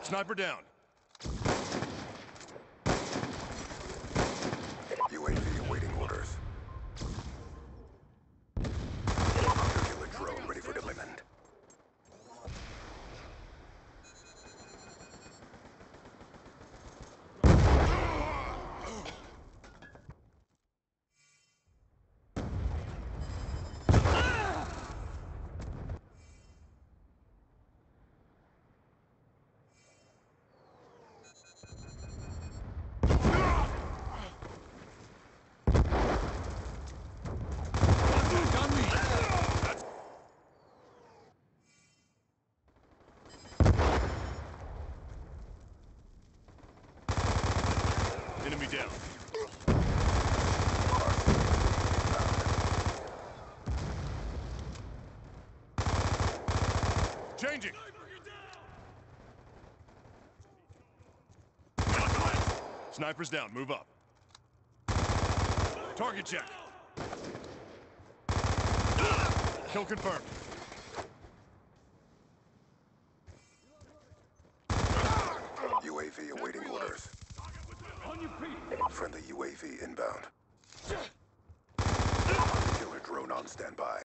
Sniper down. UAV awaiting orders. Killer drone ready for deployment. Enemy down. Changing. Sniper's down. Move up. Target check. Kill confirmed. UAV awaiting orders. Friendly UAV inbound. Killer drone on standby.